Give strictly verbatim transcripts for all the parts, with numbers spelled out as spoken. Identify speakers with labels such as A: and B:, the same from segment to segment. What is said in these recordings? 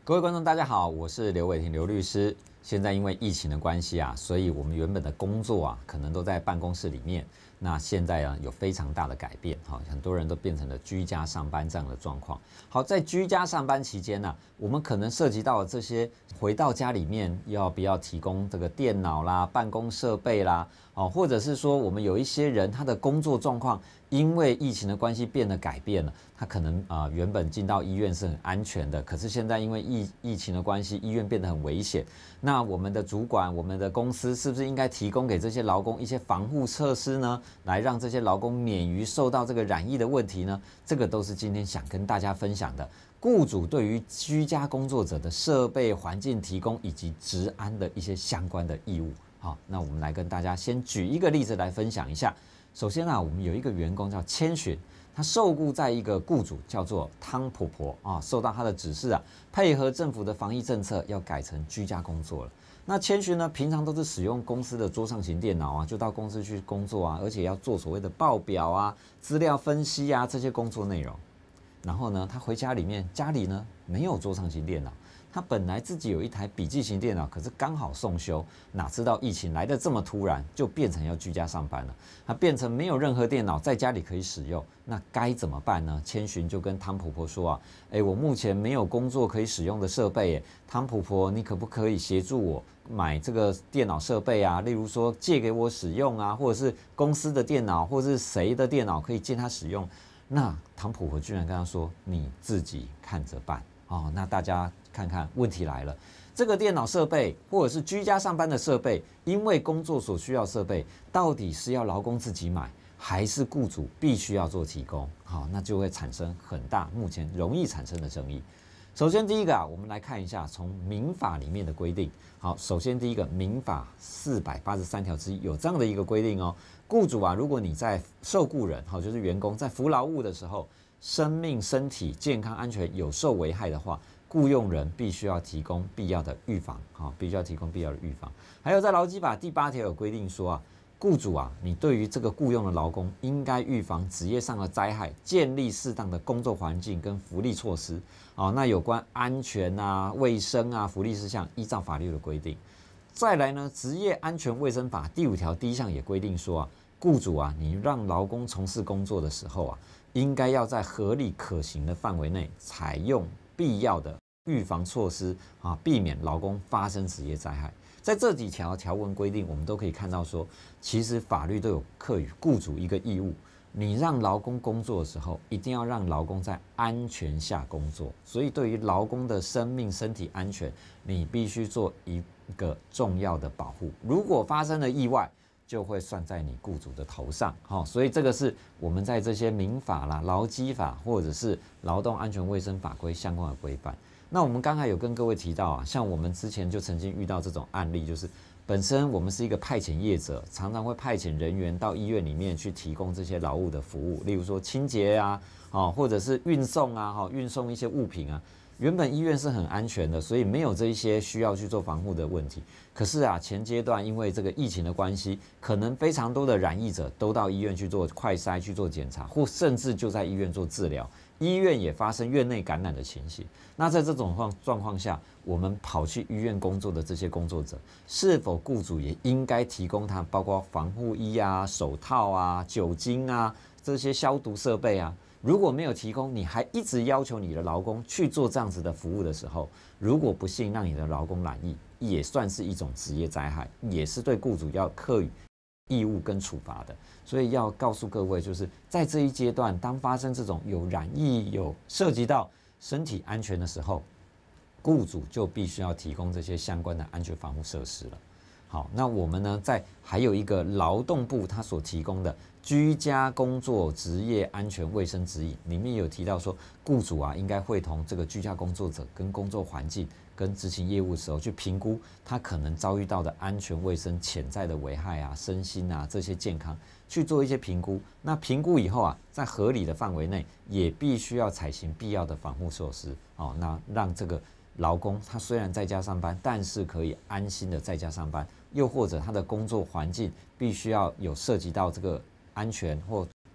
A: 各位观众，大家好，我是刘伟霆刘律师。现在因为疫情的关系啊，所以我们原本的工作啊，可能都在办公室里面。那现在啊，有非常大的改变，哈，很多人都变成了居家上班这样的状况。好，在居家上班期间呢、啊，我们可能涉及到这些回到家里面要不要提供这个电脑啦、办公设备啦，哦，或者是说我们有一些人他的工作状况因为疫情的关系变得改变了，他可能啊、呃、原本进到医院是很安全的，可是现在因为疫疫情的关系，医院变得很危险。那我们的主管、我们的公司是不是应该提供给这些劳工一些防护措施呢？来让这些劳工免于受到这个染疫的问题呢？这个都是今天想跟大家分享的。雇主对于居家工作者的设备环境提供以及职安的一些相关的义务。好，那我们来跟大家先举一个例子来分享一下。首先啊，我们有一个员工叫千寻，他受雇在一个雇主叫做汤婆婆啊，受到他的指示啊，配合政府的防疫政策，要改成居家工作了。那千寻呢，平常都是使用公司的桌上型电脑啊，就到公司去工作啊，而且要做所谓的报表啊、资料分析啊这些工作内容。然后呢，他回家里面，家里呢没有桌上型电脑。他本来自己有一台笔记型电脑，可是刚好送修，哪知道疫情来得这么突然，就变成要居家上班了。他变成没有任何电脑在家里可以使用，那该怎么办呢？千寻就跟汤婆婆说啊，哎，我目前没有工作可以使用的设备，哎，汤婆婆，你可不可以协助我买这个电脑设备啊？例如说借给我使用啊，或者是公司的电脑，或者是谁的电脑可以借他使用？那汤婆婆居然跟他说，你自己看着办。哦，那大家看看，问题来了，这个电脑设备或者是居家上班的设备，因为工作所需要设备，到底是要劳工自己买，还是雇主必须要做提供？好，那就会产生很大，目前容易产生的争议。首先第一个啊，我们来看一下从民法里面的规定。好，首先第一个，民法四百八十三条之一有这样的一个规定哦，雇主啊，如果你在受雇人，好，就是员工在服劳务的时候，生命、身体健康、安全有受危害的话，雇用人必须要提供必要的预防，好，必须要提供必要的预防。还有在劳基法第八条有规定说啊，雇主啊，你对于这个雇用的劳工，应该预防职业上的灾害，建立适当的工作环境跟福利措施。哦，那有关安全啊、卫生啊、福利事项，依照法律的规定。再来呢，职业安全卫生法第五条第一项也规定说啊，雇主啊，你让劳工从事工作的时候啊，应该要在合理可行的范围内，采用必要的预防措施啊，避免劳工发生职业灾害。在这几条条文规定，我们都可以看到说，其实法律都有课予雇主一个义务，你让劳工工作的时候，一定要让劳工在安全下工作。所以对于劳工的生命、身体安全，你必须做一个重要的保护。如果发生了意外，就会算在你雇主的头上，好，所以这个是我们在这些民法啦、劳基法或者是劳动安全卫生法规相关的规范。那我们刚才有跟各位提到啊，像我们之前就曾经遇到这种案例，就是本身我们是一个派遣业者，常常会派遣人员到医院里面去提供这些劳务的服务，例如说清洁啊，或者是运送啊，运送一些物品啊。原本医院是很安全的，所以没有这一些需要去做防护的问题。可是啊，前阶段因为这个疫情的关系，可能非常多的染疫者都到医院去做快筛、去做检查，或甚至就在医院做治疗。医院也发生院内感染的情形。那在这种状况下，我们跑去医院工作的这些工作者，是否雇主也应该提供他包括防护衣啊、手套啊、酒精啊这些消毒设备啊？如果没有提供，你还一直要求你的劳工去做这样子的服务的时候，如果不幸让你的劳工染疫，也算是一种职业灾害，也是对雇主要课予义务跟处罚的。所以要告诉各位，就是在这一阶段，当发生这种有染疫、有涉及到身体安全的时候，雇主就必须要提供这些相关的安全防护设施了。好，那我们呢，在还有一个劳动部他所提供的居家工作职业安全卫生指引里面有提到说，雇主啊应该会同这个居家工作者跟工作环境跟执行业务的时候去评估他可能遭遇到的安全卫生潜在的危害啊、身心啊这些健康去做一些评估。那评估以后啊，在合理的范围内，也必须要采行必要的防护措施哦，那让这个劳工他虽然在家上班，但是可以安心的在家上班，又或者他的工作环境必须要有涉及到这个安全或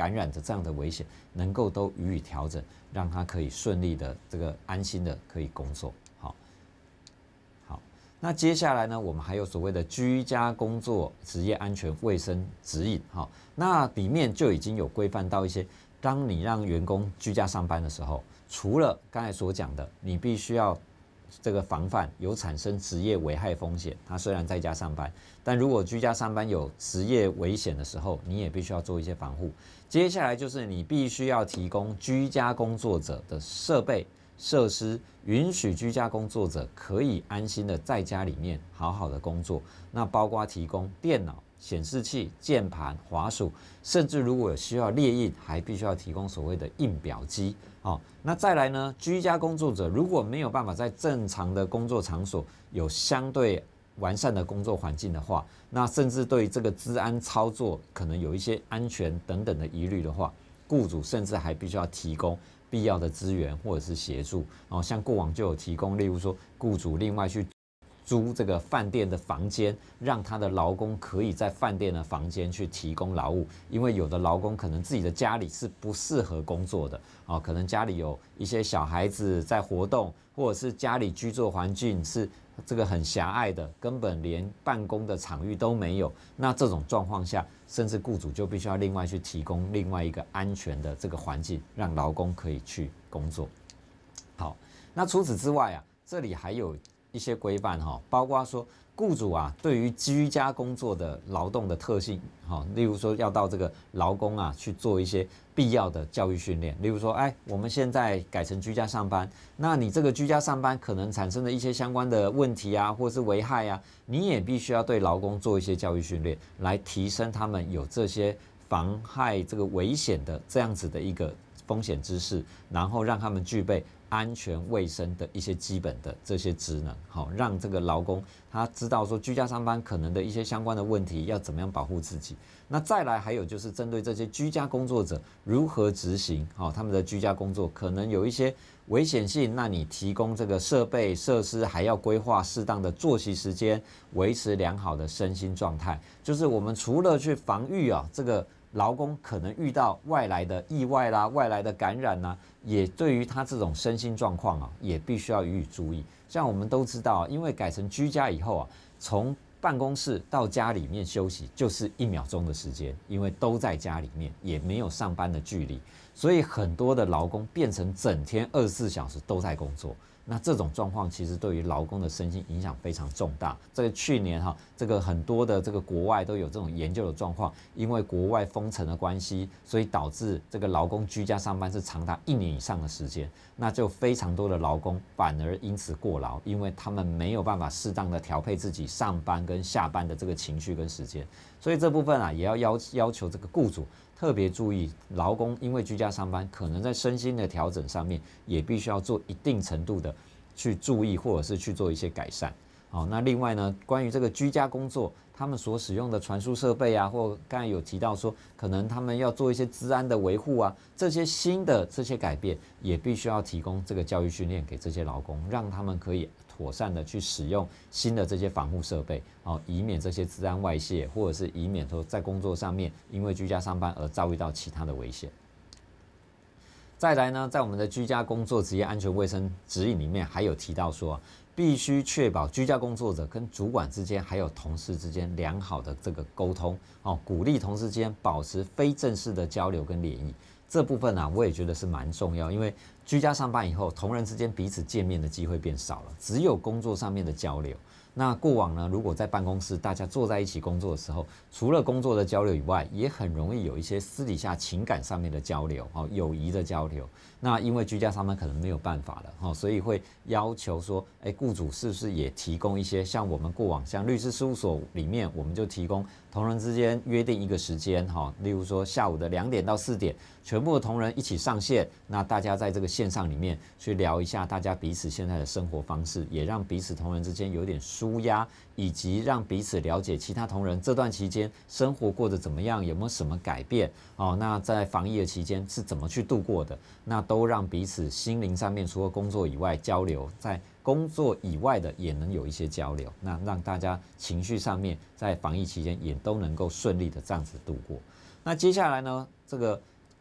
A: 感染的这样的危险，能够都予以调整，让他可以顺利的这个安心的可以工作。好，好，那接下来呢，我们还有所谓的居家工作职业安全卫生指引，哈，那里面就已经有规范到一些，当你让员工居家上班的时候，除了刚才所讲的，你必须要这个防范有产生职业危害风险，他虽然在家上班，但如果居家上班有职业危险的时候，你也必须要做一些防护。接下来就是你必须要提供居家工作者的设备设施，允许居家工作者可以安心的在家里面好好的工作。那包括提供电脑、显示器、键盘、滑鼠，甚至如果有需要列印，还必须要提供所谓的印表机。哦，那再来呢？居家工作者如果没有办法在正常的工作场所有相对完善的工作环境的话，那甚至对这个资安操作可能有一些安全等等的疑虑的话，雇主甚至还必须要提供必要的资源或者是协助。哦，像过往就有提供，例如说雇主另外去租这个饭店的房间，让他的劳工可以在饭店的房间去提供劳务，因为有的劳工可能自己的家里是不适合工作的，哦，可能家里有一些小孩子在活动，或者是家里居住环境是这个很狭隘的，根本连办公的场域都没有。那这种状况下，甚至雇主就必须要另外去提供另外一个安全的这个环境，让劳工可以去工作。好，那除此之外啊，这里还有一些规范哈，包括说雇主啊对于居家工作的劳动的特性，哈，例如说要到这个劳工啊去做一些必要的教育训练，例如说，哎，我们现在改成居家上班，那你这个居家上班可能产生的一些相关的问题啊，或是危害啊，你也必须要对劳工做一些教育训练，来提升他们有这些妨害这个危险的这样子的一个风险知识，然后让他们具备安全卫生的一些基本的这些职能，好，让这个劳工他知道说居家上班可能的一些相关的问题要怎么样保护自己。那再来还有就是针对这些居家工作者如何执行，好，他们的居家工作可能有一些危险性，那你提供这个设备设施，还要规划适当的作息时间，维持良好的身心状态。就是我们除了去防御啊这个劳工可能遇到外来的意外啦、外来的感染啦，也对于他这种身心状况啊，也必须要予以注意。像我们都知道，因为改成居家以后啊，从办公室到家里面休息就是一秒钟的时间，因为都在家里面，也没有上班的距离，所以很多的劳工变成整天二十四小时都在工作。那这种状况其实对于劳工的身心影响非常重大。这个去年哈，这个很多的这个国外都有这种研究的状况，因为国外封城的关系，所以导致这个劳工居家上班是长达一年以上的时间，那就非常多的劳工反而因此过劳，因为他们没有办法适当的调配自己上班跟下班的这个情绪跟时间，所以这部分啊也要要要求这个雇主特别注意，劳工因为居家上班，可能在身心的调整上面也必须要做一定程度的去注意，或者是去做一些改善。好，那另外呢，关于这个居家工作，他们所使用的传输设备啊，或刚才有提到说，可能他们要做一些资安的维护啊，这些新的这些改变，也必须要提供这个教育训练给这些劳工，让他们可以妥善的去使用新的这些防护设备，哦，以免这些资安外泄，或者是以免说在工作上面因为居家上班而遭遇到其他的危险。再来呢，在我们的居家工作职业安全卫生指引里面，还有提到说，必须确保居家工作者跟主管之间还有同事之间良好的这个沟通，哦，鼓励同事之间保持非正式的交流跟联谊。这部分啊，我也觉得是蛮重要，因为居家上班以后，同仁之间彼此见面的机会变少了，只有工作上面的交流。那过往呢，如果在办公室大家坐在一起工作的时候，除了工作的交流以外，也很容易有一些私底下情感上面的交流，哦，友谊的交流。那因为居家上班可能没有办法了，哦，所以会要求说，哎，雇主是不是也提供一些像我们过往像律师事务所里面，我们就提供同仁之间约定一个时间，哈，例如说下午的两点到四点，全部的同仁一起上线，那大家在这个线上里面去聊一下大家彼此现在的生活方式，也让彼此同仁之间有点舒压，以及让彼此了解其他同仁这段期间生活过得怎么样，有没有什么改变哦？那在防疫的期间是怎么去度过的？那都让彼此心灵上面除了工作以外交流，在工作以外的也能有一些交流，那让大家情绪上面在防疫期间也都能够顺利的这样子度过。那接下来呢，这个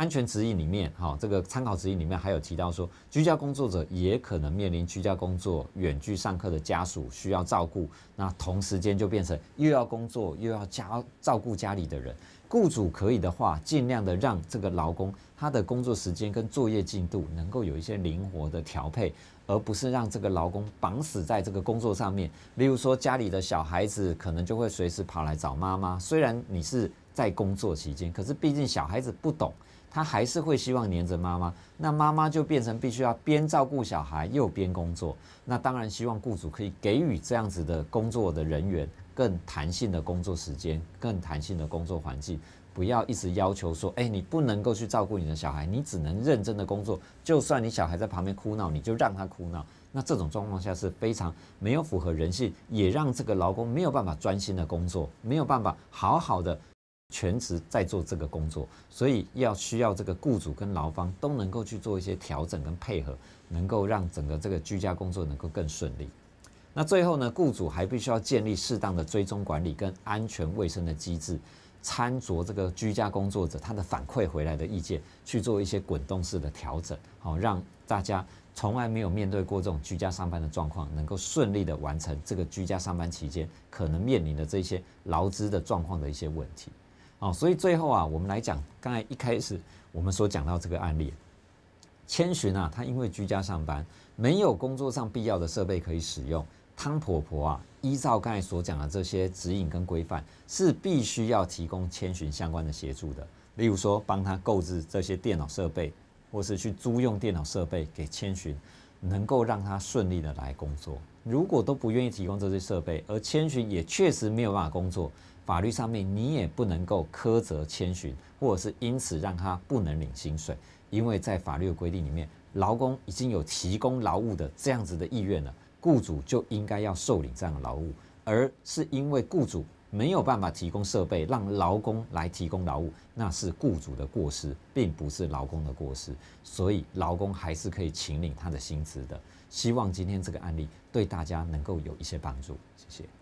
A: 安全指引里面，哈，这个参考指引里面还有提到说，居家工作者也可能面临居家工作、远距上课的家属需要照顾，那同时间就变成又要工作又要家照顾家里的人。雇主可以的话，尽量的让这个劳工他的工作时间跟作业进度能够有一些灵活的调配，而不是让这个劳工绑死在这个工作上面。例如说，家里的小孩子可能就会随时跑来找妈妈，虽然你是在工作期间，可是毕竟小孩子不懂，他还是会希望黏着妈妈，那妈妈就变成必须要边照顾小孩又边工作。那当然希望雇主可以给予这样子的工作的人员更弹性的工作时间，更弹性的工作环境，不要一直要求说，哎，你不能够去照顾你的小孩，你只能认真的工作，就算你小孩在旁边哭闹，你就让他哭闹。那这种状况下是非常没有符合人性，也让这个劳工没有办法专心的工作，没有办法好好的全职在做这个工作，所以要需要这个雇主跟劳方都能够去做一些调整跟配合，能够让整个这个居家工作能够更顺利。那最后呢，雇主还必须要建立适当的追踪管理跟安全卫生的机制，参酌这个居家工作者他的反馈回来的意见，去做一些滚动式的调整，好让大家从来没有面对过这种居家上班的状况，能够顺利的完成这个居家上班期间可能面临的这些劳资的状况的一些问题。哦，所以最后啊，我们来讲刚才一开始我们所讲到这个案例，千寻啊，他因为居家上班，没有工作上必要的设备可以使用。汤婆婆啊，依照刚才所讲的这些指引跟规范，是必须要提供千寻相关的协助的。例如说，帮他购置这些电脑设备，或是去租用电脑设备给千寻，能够让他顺利的来工作。如果都不愿意提供这些设备，而千寻也确实没有办法工作，法律上面你也不能够苛责千寻，或者是因此让他不能领薪水，因为在法律的规定里面，劳工已经有提供劳务的这样子的意愿了。雇主就应该要受领这样的劳务，而是因为雇主没有办法提供设备，让劳工来提供劳务，那是雇主的过失，并不是劳工的过失，所以劳工还是可以请领他的薪资的。希望今天这个案例对大家能够有一些帮助，谢谢。